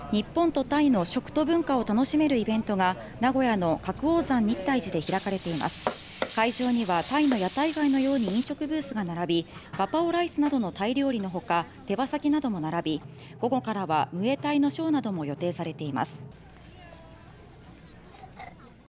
日本とタイの食と文化を楽しめるイベントが名古屋の覚王山日泰寺で開かれています。会場にはタイの屋台街のように飲食ブースが並び、ガパオライスなどのタイ料理のほか手羽先なども並び、午後からはムエタイのショーなども予定されています。